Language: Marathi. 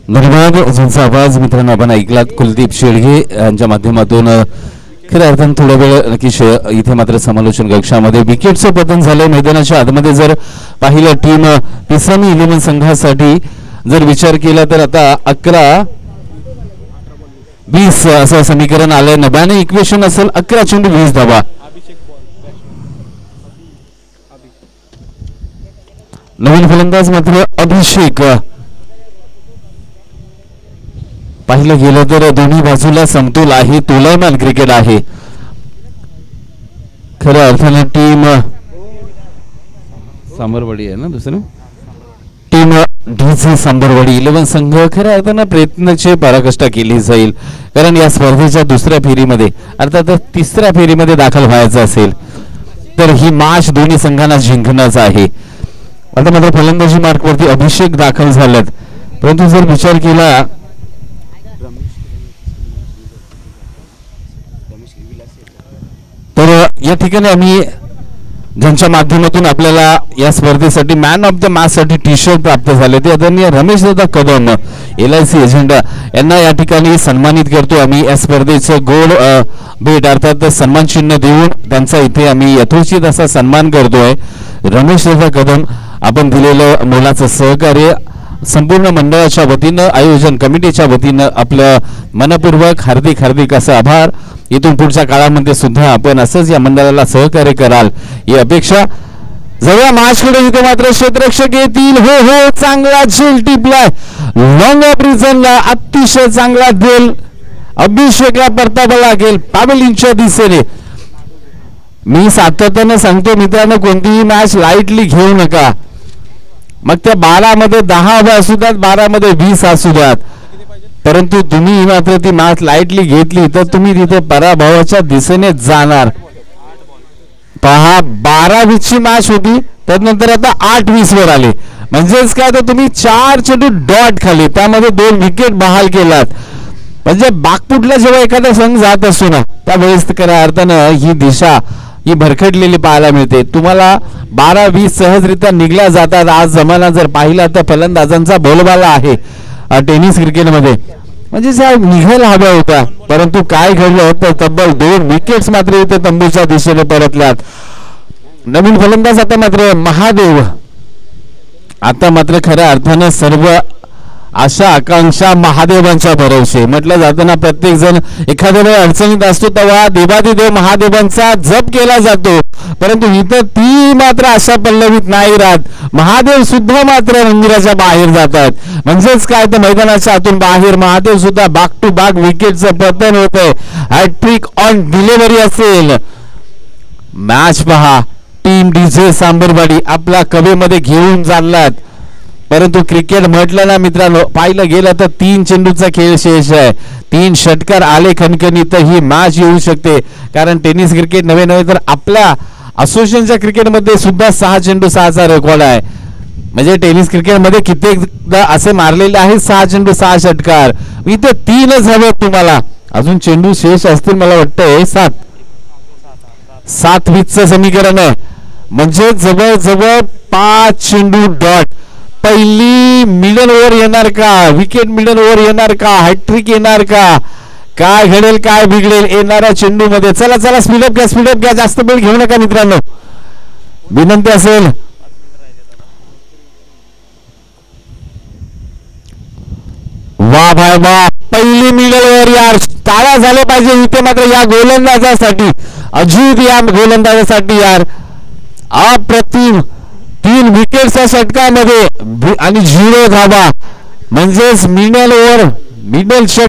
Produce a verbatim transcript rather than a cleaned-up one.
धन्यवाद. ज्यांचा आवाज मित्रांनो आपण ऐकलात कुलदीप शेळगे यांच्या माध्यमातून. खऱ्या अर्थानं थोडा वेळ नक्कीच इथे मात्र समालोचन कक्षामध्ये विकेटचं पतन झालंय. मैदानाच्या आतमध्ये जर पाहिलं टीम पिसामी इलेव्हन संघासाठी जर विचार केला तर आता अकरा वीस असं समीकरण आलंय. नव्याने इक्वेशन असेल अकरा चेंडू वीस धावा. नवीन फलंदाज मात्र अभिषेक. पाहिलं गेलं तर दोन्ही बाजूला समतोल आहे, तुलयमान क्रिकेट आहे. खऱ्या अर्थानं टीम सांबरवाडी आहे ना दुसरं टीम डीसी सांबरवाडी इलेव्हन संघ खऱ्या अर्थानं प्रयत्नाची पराकाष्ठा केली जाईल. कारण या स्पर्धेच्या दुसऱ्या फेरीमध्ये अर्थात तिसऱ्या फेरीमध्ये दाखल व्हायचं असेल तर ही मॅच दोन्ही संघांना जिंकणंच आहे. आता मात्र फलंदाजी मार्कवरती अभिषेक दाखल झालेत. परंतु जर विचार केला तर या ठिकाणी आम्ही ज्यांच्या माध्यमातून आपल्याला या स्पर्धेसाठी मॅन ऑफ द मॅच साठी टी शर्ट प्राप्त झाले ते आदरणीय Ramesh Dada Kadam L I C agent यांना या ठिकाणी सन्मानित करतो आम्ही. या स्पर्धेचं गोड भेट अर्थात सन्मान चिन्ह देऊन त्यांचा इथे आम्ही यथोचित असा सन्मान करतोय. रमेश दादा कदम आपण दिलेलं मोलाचं सहकार्य संपूर्ण मंडळाच्या वतीनं आयोजन कमिटीच्या वतीनं आपलं मनपूर्वक हार्दिक हार्दिक असं आभार. इथून पुढच्या काळामध्ये सुद्धा आपण असंच या मंडळाला सहकार्य कराल ही अपेक्षा. जवळ मॅचकडे इथे मात्र क्षेत्ररक्षक येतील. हो हो चांगला झेल टिपलाय लॉंग ऑफ रिझनला. अतिशय चांगला झेल अभिषेकला परतावा लागेल पावेलिनच्या दिशेने. मी सातत्याने सांगतो मित्रांनो कोणतीही मॅच लाईटली घेऊ नका. मग त्या बारा मध्ये दहा असू द्यात बारा मध्ये वीस असू द्यात परंतु तुम्ही मात्र ती मॅच लाईटली घेतली तर तुम्ही तिथे पराभवाच्या दिशेने जाणार. पहा बारा वीस ची मॅच होती त्यानंतर आता आठ वीस वर आले म्हणजेच काय तर तुम्ही चार चेंडू डॉट खाली त्यामध्ये दोन विकेट बहाल केलात. म्हणजे बागपुटला जेव्हा एखादा संघ जात असतो ना त्यावेळेस खऱ्या अर्थानं ही दिशा ही भरकटलेली पाहायला मिळते. तुम्हाला बारा वीस सहजरित्या निघल्या जातात. आज जमाना जर पाहिला तर फलंदाजांचा बोलबाला आहे टेनिस क्रिकेटमध्ये. म्हणजे निघायला हव्या होता परंतु काय घडलं तर तब्बल दोन विकेट्स मात्र इथे तंबूच्या दिशेने परतल्यात. नवीन फलंदाज आता मात्र महादेव. आता मात्र खऱ्या अर्थानं सर्व आशा आकांक्षा महादेवांच्या भरोसे. म्हटलं जातं ना प्रत्येक जण एखाद्या वेळी अडचणीत असतो तेव्हा देवादिदेव महादेवांचा जप केला जातो परंतु इथं ती मात्र आशा पल्लवीत नाही राहत. महादेव सुद्धा मात्र मंदिराच्या बाहेर जातात. म्हणजेच काय तर मैदानाच्या आतून बाहेर महादेव सुद्धा बाग टू बाग विकेटचं पतन होतंय. हॅट्रिक ऑन डिलिव्हरी असेल. मॅच पहा टीम डीजे सांबरवाडी आपला कवेमध्ये घेऊन चाललात. परंतु क्रिकेट म्हटलं ना मित्रांनो पाहिलं गेलं तर तीन चेंडूचा खेळ शेष आहे. तीन षटकार आले खणखणी तर ही मॅच येऊ शकते. कारण टेनिस क्रिकेट नवे नव्हे तर आपल्या असोसिएशनच्या क्रिकेटमध्ये सुद्धा सहा चेंडू सहाचा रेकॉर्ड आहे. म्हणजे टेनिस क्रिकेटमध्ये कित्येकदा असे मारलेले आहेत सहा चेंडू सहा षटकार. इथे तीनच हवेत तुम्हाला. अजून चेंडू शेष असतील मला वाटतंय सात सात वीसचं समीकरण आहे. म्हणजे जवळजवळ पाच चेंडू डॉट. पहिली मिडल ओव्हर येणार का विकेट मिडल ओव्हर येणार का हॅट्रिक येणार का काय घडेल काय बिघडेल येणाऱ्या चेंडू मध्ये. चला चला स्पीडअप घ्या स्पीडअप घ्या जास्त वेळ घेऊ नका मित्रांनो विनंती असेल. वा भाई वा पहिली मिडल ओव्हर यार टाळ्या झाले पाहिजे इथे मात्र या गोलंदाजासाठी अजित या गोलंदाजासाठी यार अप्रतिम. तीन विकेटच्या षटकामध्ये आणि झिरो धावा म्हणजेच मिडल ओव्हर मिडल